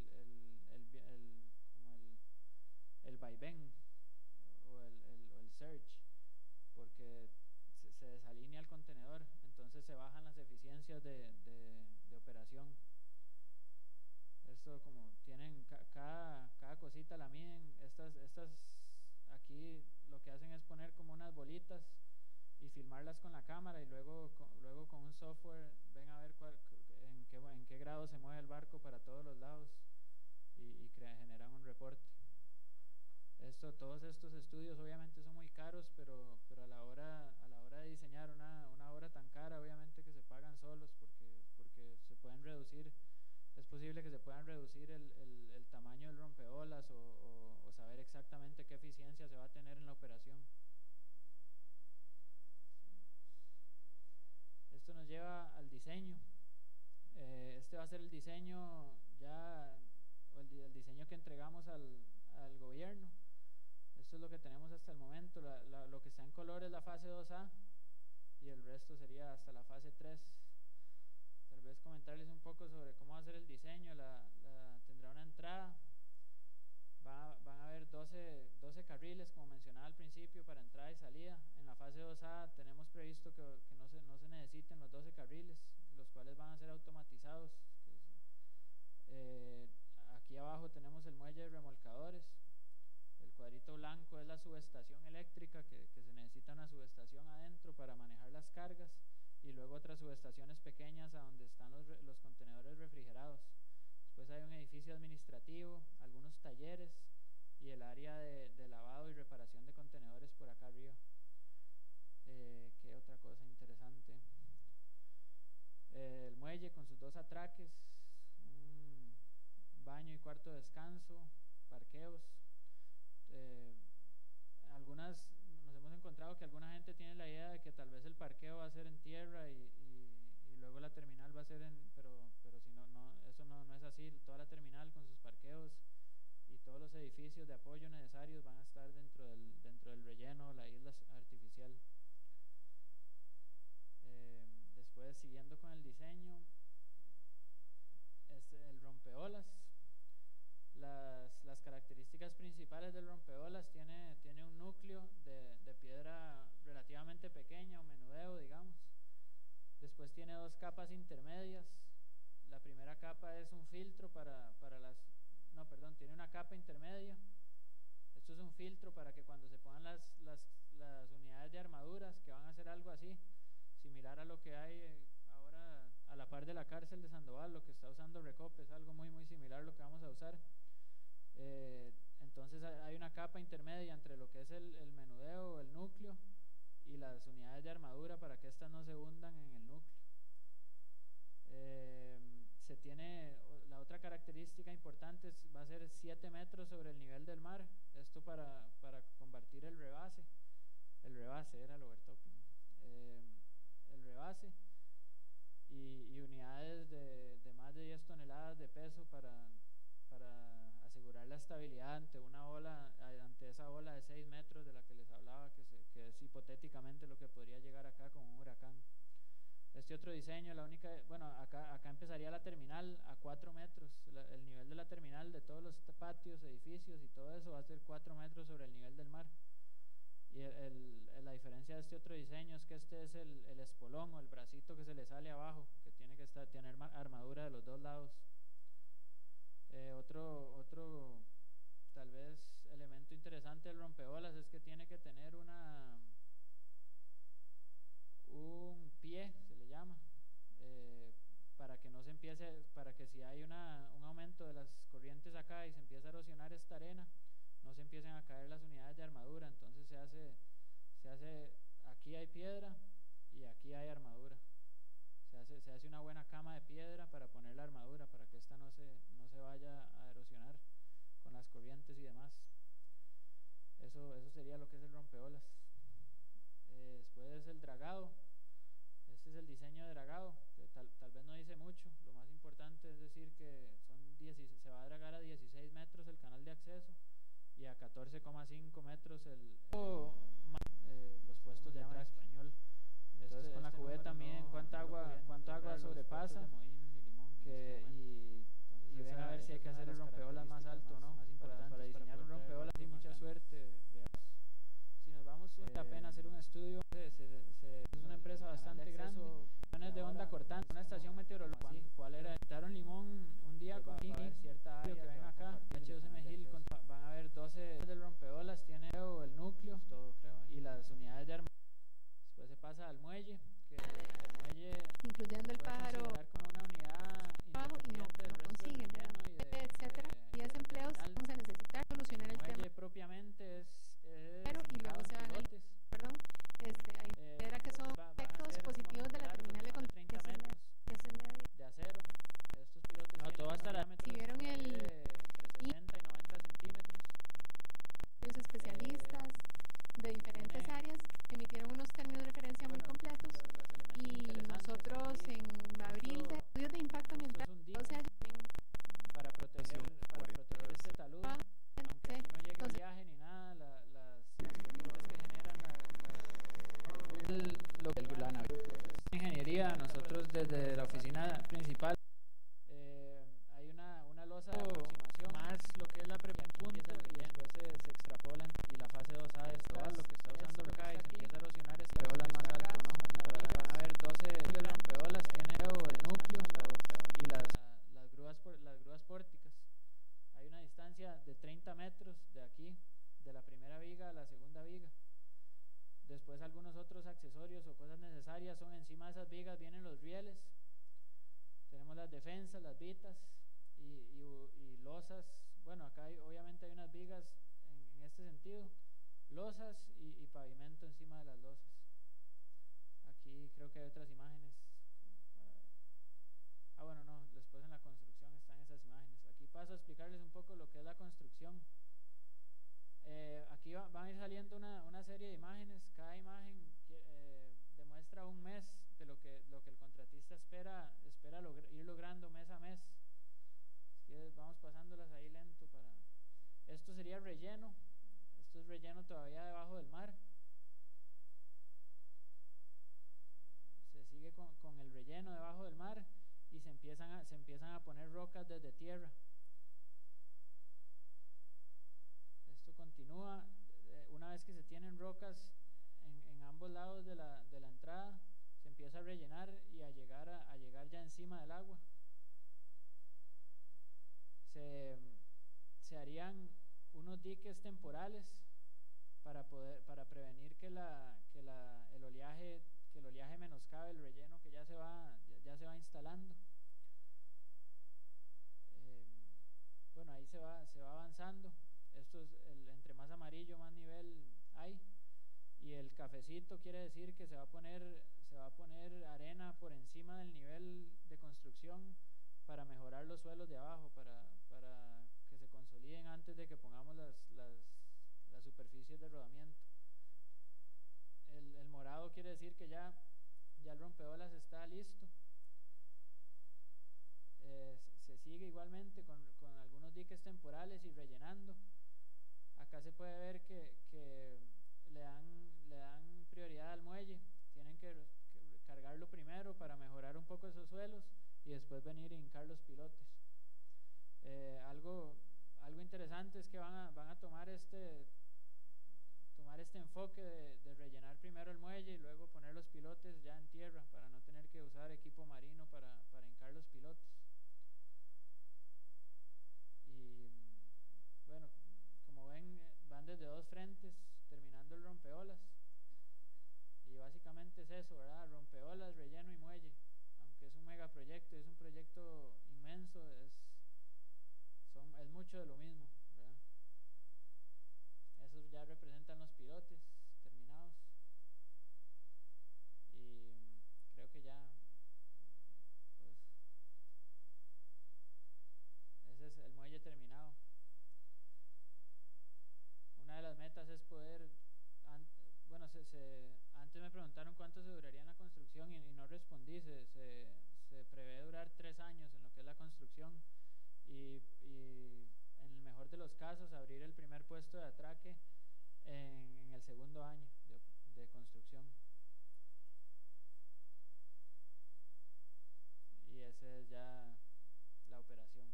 el vaivén o el surge, porque se desalinea el contenedor, entonces se bajan las eficiencias de operación. Esto como tienen cada cosita la miden. Estas aquí lo que hacen es poner como unas bolitas y filmarlas con la cámara, y luego con un software ven a ver en qué grado se mueve el barco para todos los lados y generan un reporte. Todos estos estudios obviamente son muy caros, pero a la hora de diseñar una obra tan cara, obviamente que se pagan solos, porque se pueden reducir. Es posible que se puedan reducir el tamaño del rompeolas o saber exactamente qué eficiencia se va a tener en la operación. Esto nos lleva al diseño. Este va a ser el diseño el diseño que entregamos al gobierno. Esto es lo que tenemos hasta el momento. Lo que está en color es la fase 2A y el resto sería hasta la fase 3. Tal vez comentarles un poco sobre cómo va a ser el diseño. Tendrá una entrada, van a haber 12 carriles, como mencionaba al principio, para entrada y salida. En la fase 2A tenemos previsto que no se necesiten los 12 carriles, los cuales van a ser automatizados. Aquí abajo tenemos el muelle de remolcadores. El cuadrito blanco es la subestación eléctrica, que se necesita una subestación adentro para manejar las cargas, y luego otras subestaciones pequeñas a donde están los contenedores refrigerados. Después hay un edificio administrativo, algunos talleres y el área de lavado y reparación de contenedores por acá arriba. ¿Qué otra cosa interesante? El muelle con sus 2 atraques, un baño y cuarto de descanso, parqueos. Nos hemos encontrado que alguna gente tiene la idea de que tal vez el parqueo va a ser en tierra y luego la terminal va a ser pero si no, eso no es así. Toda la terminal con sus parqueos y todos los edificios de apoyo necesarios van a estar dentro del relleno, la isla artificial. Después, siguiendo con el diseño, es el rompeolas. Las características principales del rompeolas tiene un núcleo de piedra relativamente pequeña o menudeo, digamos. Después tiene 2 capas intermedias. La primera capa es un filtro tiene una capa intermedia. Esto es un filtro para que cuando se pongan las unidades de armaduras, que van a hacer algo así, similar a lo que hay ahora a la par de la cárcel de Sandoval, lo que está usando Recope, es algo muy muy similar a lo que vamos a usar. Entonces hay una capa intermedia entre lo que es el menudeo, el núcleo, y las unidades de armadura para que estas no se hundan en el núcleo. La otra característica importante va a ser 7 metros sobre el nivel del mar. Esto para combatir el rebase. El rebase era el overtopping. El rebase y unidades de más de 10 toneladas de peso para asegurar la estabilidad ante esa ola de 6 metros de la que les hablaba, que es hipotéticamente lo que podría llegar acá con un huracán. Este otro diseño, acá empezaría la terminal a 4 metros. El nivel de la terminal, de todos los patios, edificios y todo eso, va a ser 4 metros sobre el nivel del mar. Y la diferencia de este otro diseño es que este es el espolón o el bracito que se le sale abajo, que tiene que tener armadura de los 2 lados. Otro tal vez elemento interesante del rompeolas es que tiene que tener un pie, se le llama, para que no se empiece, para que si hay un aumento de las corrientes acá y se empieza a erosionar esta arena, no se empiecen a caer las unidades de armadura. Entonces se hace, aquí hay piedra y aquí hay armadura. al muelle, que el muelle incluyendo el puede pájaro considerar como una unidad trabajo y no independiente del resto del consiguen, ¿verdad? relleno Etcétera. y 10 de la empleos terminal. vamos a necesitar solucionar el El tema muelle propiamente es pero y luego fijados se van pilotes. perdón, ahí era que son Van a efectos ser positivos de la largos, terminal de más de control 30 metros de acero. Estos pilotes No, todo va a estar diámetros si vieron por ahí el de entre 60 y 90 centímetros. los especialistas de diferentes tiene- áreas emitieron unos términos de referencia muy Bueno, completos los elementos y interesantes nosotros aquí, en abril de esto- estudios de impacto esto ambiental, es un o dique sea, para proteger este talud, Ah, aunque aquí no llegue entonces- oleaje ni nada, las corrientes que generan la ingeniería, nosotros desde la oficina principal hay una losa de aproximación más lo que es la punto y después se extrapolan y la fase 2A es todo lo que está usando acá y se empieza a erosionar es rompeolas más alto, ¿no? Van a haber 12 rompeolas, tiene el núcleo y las grúas pórticas. Hay una distancia de 30 metros de aquí, de la primera viga a la segunda viga. Después algunos otros accesorios o cosas necesarias son encima de esas vigas, vienen los rieles, tenemos las defensas, las vitas y losas. Bueno, acá obviamente hay unas vigas en este sentido, losas y pavimento encima de las losas. Aquí creo que hay otras imágenes. Bueno, no, después en la construcción están esas imágenes. Aquí paso a explicarles un poco lo que es la construcción. Aquí van a ir saliendo una serie de imágenes. Cada imagen demuestra un mes de lo que el contratista espera ir logrando mes a mes. Vamos pasándolas ahí lento para. Esto sería relleno. Esto es relleno todavía debajo del mar. Se sigue con el relleno debajo del mar y se empiezan a poner rocas desde tierra. Esto continúa una vez que se tienen rocas en ambos lados de la entrada, se empieza a rellenar y a llegar ya encima del agua. Se harían unos diques temporales para prevenir que el oleaje menoscabe el relleno que ya se va instalando. Bueno, ahí se va avanzando. Esto es entre más amarillo más nivel hay, y el cafecito quiere decir que se va a poner arena por encima del nivel de construcción para mejorar los suelos de abajo, para que se consoliden antes de que pongamos las superficies de rodamiento. El morado quiere decir que ya el rompeolas está listo. Se sigue igualmente con algunos diques temporales y rellenando. Acá se puede ver que le dan prioridad al muelle. Tienen que cargarlo primero para mejorar un poco esos suelos y después venir a hincar los pilotes. Algo interesante es que van a tomar este enfoque de rellenar primero el muelle y luego poner los pilotes ya en tierra para no tener que usar equipo marino para hincar los pilotes. Y bueno, como ven, van desde dos frentes terminando el rompeolas y básicamente es eso, ¿verdad? Rompeolas, relleno y muelle. Aunque es un megaproyecto, es un proyecto inmenso, es mucho de lo mismo, ¿verdad? Esos ya representan los pilotes terminados y creo que ya pues ese es el muelle terminado. Una de las metas es poder, antes me preguntaron cuánto se duraría en la construcción y no respondí. Se prevé durar 3 años en lo que es la construcción y en el mejor de los casos abrir el primer puesto de atraque en el segundo año de construcción. Y esa es ya la operación.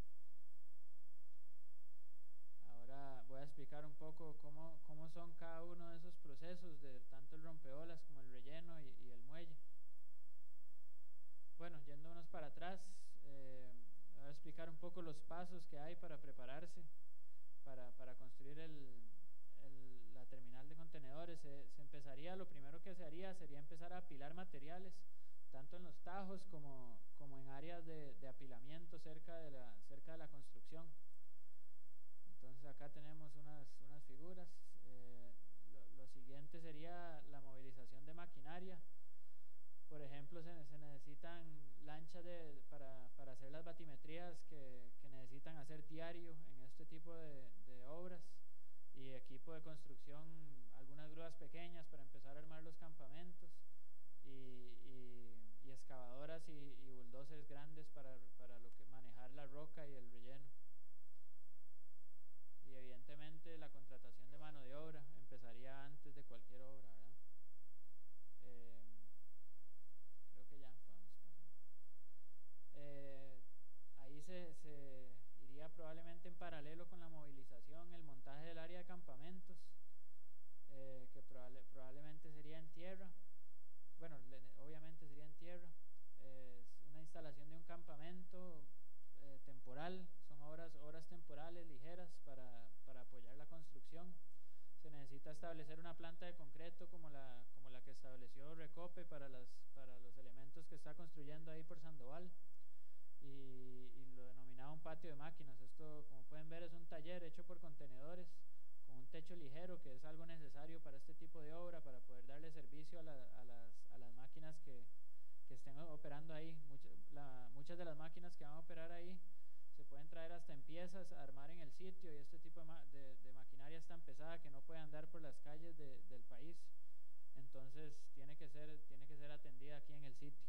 Ahora voy a explicar un poco cómo son cada uno de esos procesos, de tanto el rompeolas como el relleno y el muelle. Bueno, yéndonos para atrás, voy a explicar un poco los pasos que hay para prepararse para construir la terminal de contenedores. Se empezaría, lo primero que se haría idea sería empezar a apilar materiales, tanto en los tajos como en áreas de apilamiento cerca de la construcción. Entonces acá tenemos unas figuras. Lo siguiente sería la movilización de maquinaria. Por ejemplo, se necesitan lanchas para hacer las batimetrías que necesitan hacer diario en este tipo de obras, y equipo de construcción, algunas grúas pequeñas para empezar a armar los campamentos, y excavadoras y bulldozers grandes para lo que manejar la roca y el relleno. Y evidentemente la contratación de mano de obra empezaría antes de cualquier obra, ¿verdad? Creo que ya podemos pasar. Ahí se iría probablemente en paralelo con la movilización el montaje del área de campamentos, que probablemente sería en tierra. Bueno, obviamente sería en tierra. Es una instalación de un campamento temporal, son obras temporales ligeras para apoyar la construcción. Se necesita establecer una planta de concreto como la que estableció Recope para los elementos que está construyendo ahí por Sandoval, y lo denominaba un patio de máquinas. Esto, como pueden ver, es un taller hecho por contenedores con un techo ligero, que es algo necesario para este tipo de obra, para poder darle servicio a las máquinas que estén operando ahí. Muchas de las máquinas que van a operar ahí se pueden traer hasta en piezas, armar en el sitio, y este tipo de maquinaria es tan pesada que no puede andar por las calles del país. Entonces tiene que ser atendida aquí en el sitio.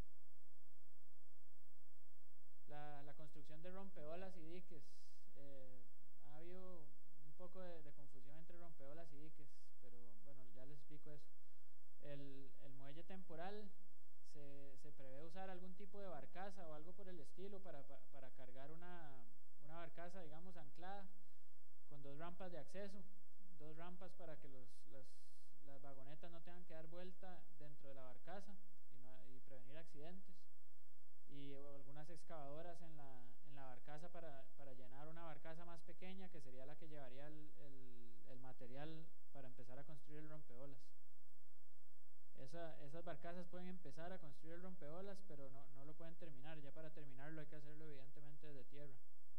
La construcción de rompeolas y diques. Ha habido un poco de confusión entre rompeolas y diques, pero bueno, ya les explico eso. El muelle temporal se prevé usar algún tipo de barcaza o algo por el estilo para cargar una barcaza, digamos, anclada, con 2 rampas de acceso, 2 rampas para que las vagonetas no tengan que dar vuelta dentro de la barcaza y prevenir accidentes, y algunas excavadoras en la barcaza para llenar una barcaza más pequeña, que sería la que llevaría el material para empezar a construir el rompeolas. Esas barcazas pueden empezar a construir el rompeolas, pero no lo pueden terminar. Ya para terminarlo hay que hacerlo evidentemente desde tierra.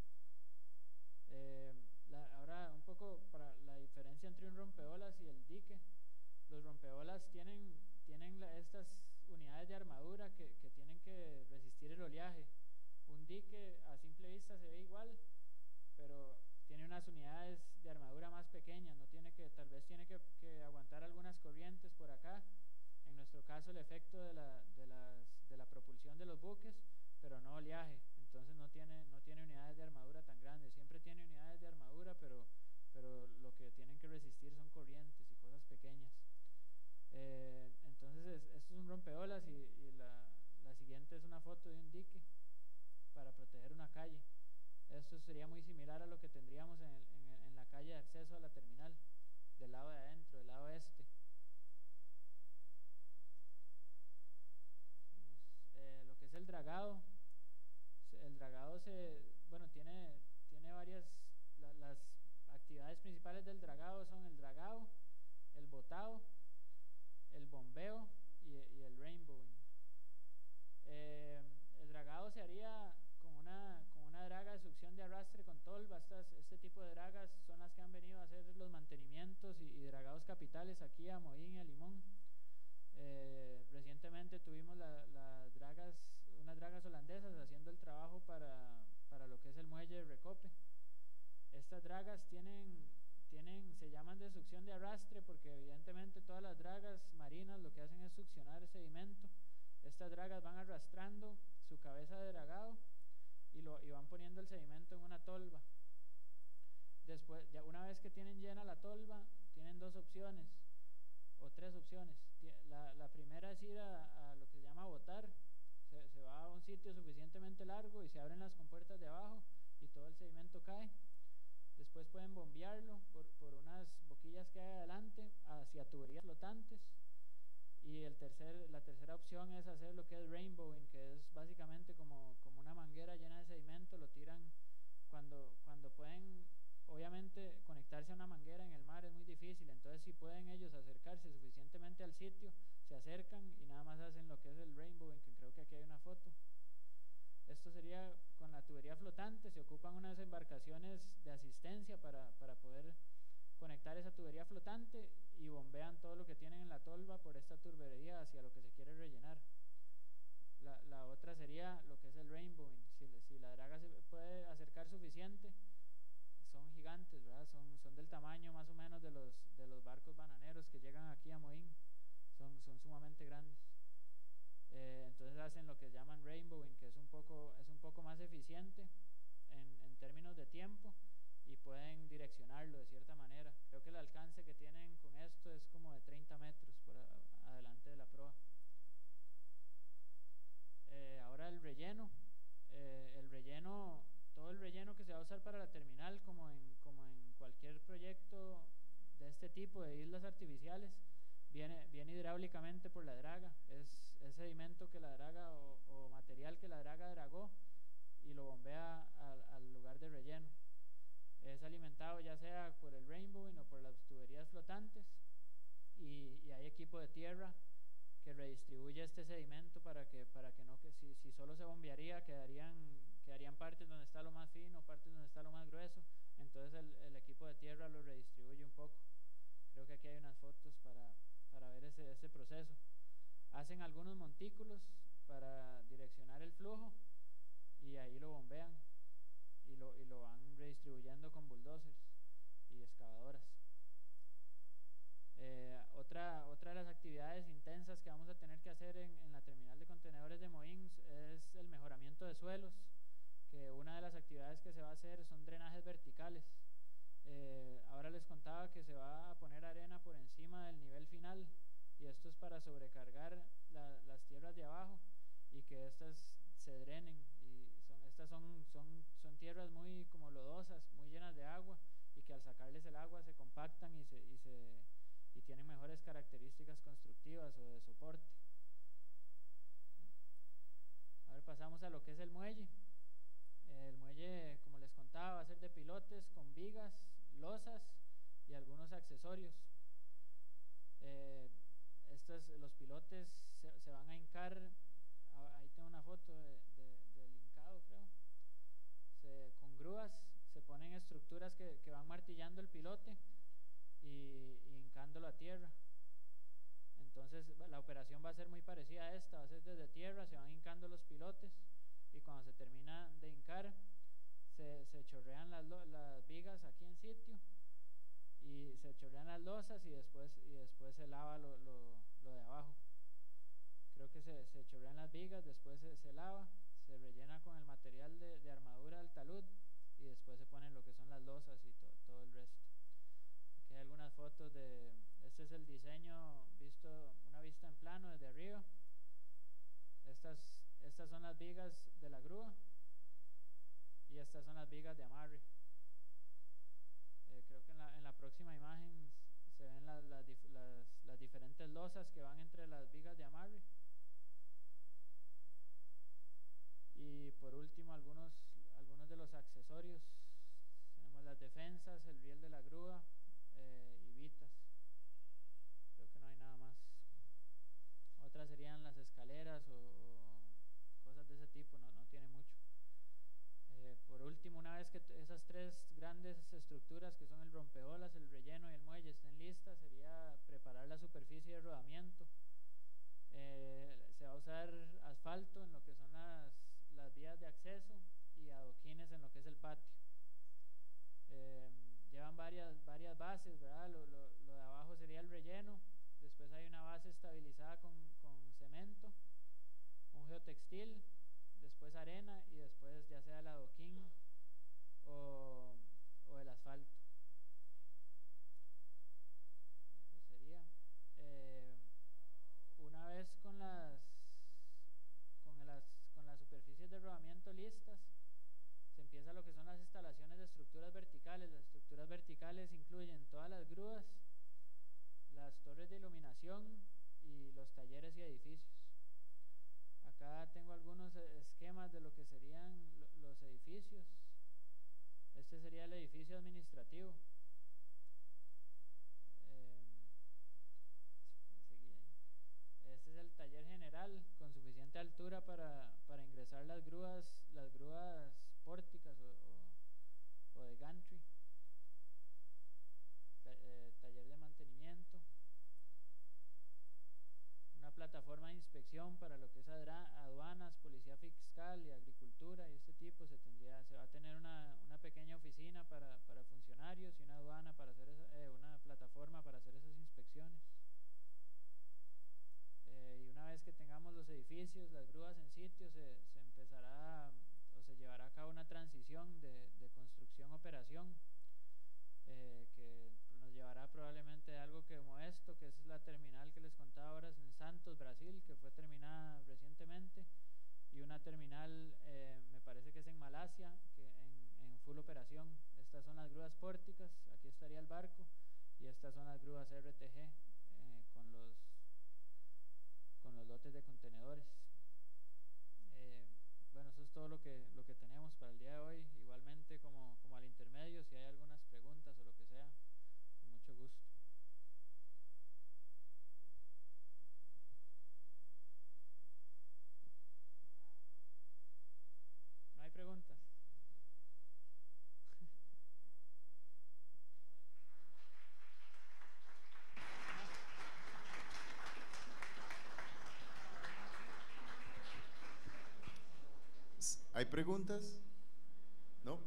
Ahora un poco para la diferencia entre un rompeolas y el dique. Los rompeolas tienen estas unidades de armadura que tienen que resistir el oleaje. Un dique a simple vista se ve igual, pero tiene unas unidades de armadura más pequeñas. Tal vez tiene que aguantar algunas corrientes por acá. En nuestro caso, el efecto de la propulsión de los buques, pero no oleaje. Entonces no tiene unidades de armadura tan grandes. Siempre tiene unidades de armadura, pero lo que tienen que resistir son corrientes y cosas pequeñas. Entonces esto es un rompeolas, y la siguiente es una foto de un dique para proteger una calle. Esto sería muy similar a lo que tendríamos en la calle de acceso a la terminal, del lado de adentro, del lado este. Lo que es el dragado. El dragado tiene varias. Las actividades principales del dragado son el dragado, el botado, el bombeo y el rainbowing. El dragado se haría con una draga de succión de arrastre con tolva. Este tipo de dragas son las que han venido a hacer los mantenimientos y dragados capitales aquí a Moín y a Limón. Recientemente tuvimos unas dragas holandesas haciendo el trabajo para lo que es el muelle de Recope. Estas dragas se llaman de succión de arrastre porque evidentemente todas las dragas marinas lo que hacen es succionar el sedimento. Estas dragas van arrastrando su cabeza de dragado y van poniendo el sedimento en una tolva. Después, ya una vez que tienen llena la tolva, tienen 2 opciones o 3 opciones. La primera es ir a lo que se llama botar. Se va a un sitio suficientemente largo y se abren las compuertas de abajo y todo el sedimento cae. Después pueden bombearlo por unas boquillas que hay adelante hacia tuberías flotantes. Y la tercera opción es hacer lo que es rainbowing, que es básicamente como una manguera llena de sedimento. Lo tiran cuando pueden. Obviamente conectarse a una manguera en el mar es muy difícil, entonces si pueden ellos acercarse suficientemente al sitio, se se acercan y nada más hacen lo que es el rainbowing, que creo que aquí hay una foto. Esto sería con la tubería flotante. Se ocupan unas embarcaciones de asistencia para poder conectar esa tubería flotante y bombean todo lo que tienen en la tolva por esta tubería hacia lo que se quiere rellenar. La otra sería lo que es el rainbowing. Si la draga se puede acercar suficiente, son gigantes, ¿verdad? Son del tamaño más o menos de los barcos bananeros que llegan aquí a Moín. Son sumamente grandes. Entonces hacen lo que llaman rainbowing, que es un poco más eficiente en términos de tiempo, y pueden direccionarlo de cierta manera. Creo que el alcance que tienen con esto es como de 30 metros por adelante de la proa. Ahora el relleno. Todo el relleno que se va a usar para la terminal, como en cualquier proyecto de este tipo de islas artificiales, viene hidráulicamente por la draga. Es sedimento que la draga o material que la draga dragó y lo bombea al lugar de relleno. Es alimentado ya sea por el rainbowing o por las tuberías flotantes, y hay equipo de tierra que redistribuye este sedimento para que no, que si solo se bombearía quedarían partes donde está lo más fino, partes donde está lo más grueso. Entonces el equipo de tierra lo redistribuye un poco. Creo que aquí hay unas fotos para ver ese proceso. Hacen algunos montículos para direccionar el flujo y ahí lo bombean y lo van redistribuyendo con bulldozers y excavadoras. Otra de las actividades intensas que vamos a tener que hacer en la terminal de contenedores de Moín es el mejoramiento de suelos, que una de las actividades que se va a hacer son drenajes verticales. Ahora les contaba que se va a poner arena por encima del nivel final, y esto es para sobrecargar las tierras de abajo y que estas se drenen. Y estas son tierras muy como lodosas, muy llenas de agua, y que al sacarles el agua se compactan y tienen mejores características constructivas o de soporte. Ahora pasamos a lo que es el muelle. El muelle, como les contaba, va a ser de pilotes con vigas, losas y algunos accesorios. Los pilotes se van a hincar. Ahí tengo una foto del hincado, creo. Con grúas se ponen estructuras que van martillando el pilote y hincándolo a tierra. Entonces la operación va a ser muy parecida a esta. Va a ser desde tierra, se van hincando los pilotes, y cuando se termina de hincar se chorrean las vigas aquí en sitio, y se chorrean las losas, y después se lava lo de abajo. Creo que se chorrean las vigas, después se lava, se rellena con el material de armadura del talud, y después se ponen lo que son las losas y todo el resto. Aquí hay algunas fotos este es el diseño una vista en plano desde arriba. Estas son las vigas de la grúa y estas son las vigas de amarre. Creo que en la próxima imagen se ven las diferentes losas inspección para lo que es aduanas, policía fiscal y agricultura y este tipo. Se va a tener una pequeña oficina para funcionarios y una aduana para hacer una plataforma para hacer esas inspecciones. Y una vez que tengamos los edificios, las grúas en sitio, se empezará o se llevará a cabo una transición de construcción-operación, que nos llevará probablemente a algo como esto, que es la terminal que les contaba ahora en Santos, Brasil, que fue terminada recientemente, y una terminal, me parece que es en Malasia, que en full operación. Estas son las grúas pórticas, aquí estaría el barco, y estas son las grúas RTG, con los lotes de contenedores. Bueno, eso es todo lo que tenemos para el día de hoy. Igualmente, como al intermedio, si hay algunas preguntas o lo que sea, con mucho gusto. ¿No hay preguntas? ¿Hay preguntas? ¿No?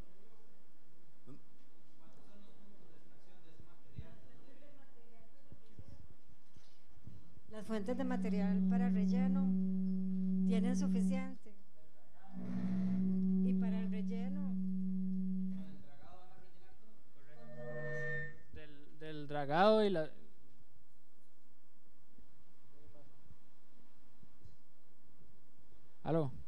Las fuentes de material para relleno tienen suficiente. Y para el relleno. Del dragado y la... ¿Aló?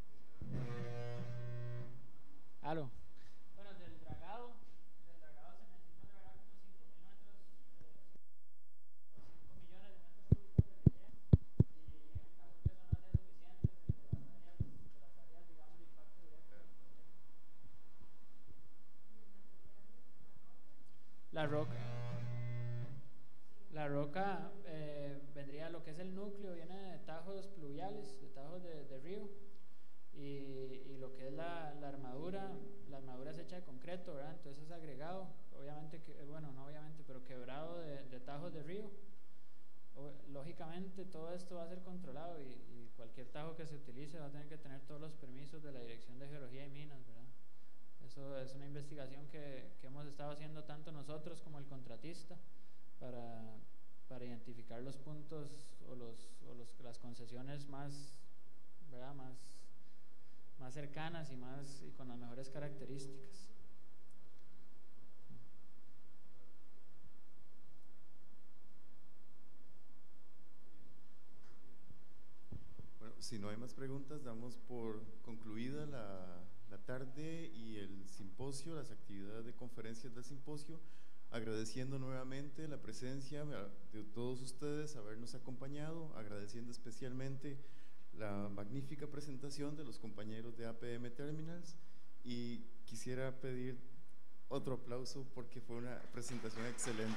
¿Aló? Bueno, del dragado se necesitan de verdad como 5.000 metros, 5 millones de metros cúbicos de relleno, y en caso que eso no sea suficiente, de las áreas digamos, de impacto directo del proyecto. La roca vendría, lo que es el núcleo, viene de tajos pluviales, de tajos de río, y lo que es la armadura es hecha de concreto, ¿verdad? Entonces es agregado, obviamente, bueno, no obviamente, pero quebrado de tajos de río. Lógicamente todo esto va a ser controlado y cualquier tajo que se utilice va a tener que tener todos los permisos de la Dirección de Geología y Minas, ¿verdad? Eso es una investigación que hemos estado haciendo tanto nosotros como el contratista para identificar los puntos o las concesiones más, ¿verdad? más cercanas y con las mejores características. Bueno, si no hay más preguntas, damos por concluida la tarde y el simposio, las actividades de conferencias del simposio, agradeciendo nuevamente la presencia de todos ustedes, habernos acompañado, agradeciendo especialmente la magnífica presentación de los compañeros de APM Terminals, y quisiera pedir otro aplauso porque fue una presentación excelente.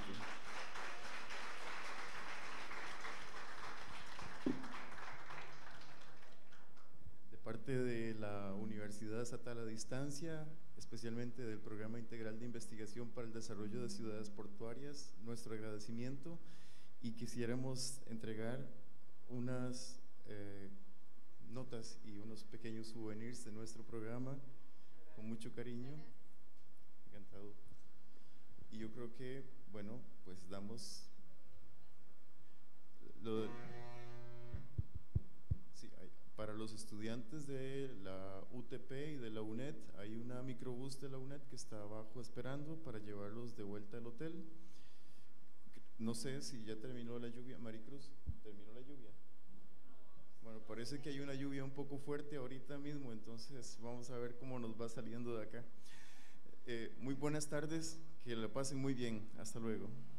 De parte de la Universidad Estatal a Distancia, especialmente del Programa Integral de Investigación para el Desarrollo de Ciudades Portuarias, nuestro agradecimiento, y quisiéramos entregar unas notas y unos pequeños souvenirs de nuestro programa con mucho cariño. Encantado. Y yo creo que, bueno, pues damos para los estudiantes de la UTP y de la UNED, hay una microbús de la UNED que está abajo esperando para llevarlos de vuelta al hotel. No sé si ya terminó la lluvia. Maricruz, ¿terminó la lluvia? Bueno, parece que hay una lluvia un poco fuerte ahorita mismo, entonces vamos a ver cómo nos va saliendo de acá. Muy buenas tardes, que la pasen muy bien. Hasta luego.